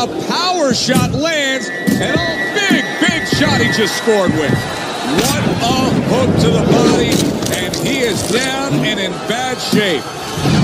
a power shot lands, and a big shot he just scored with. What a hook to the body, and he is down and in bad shape.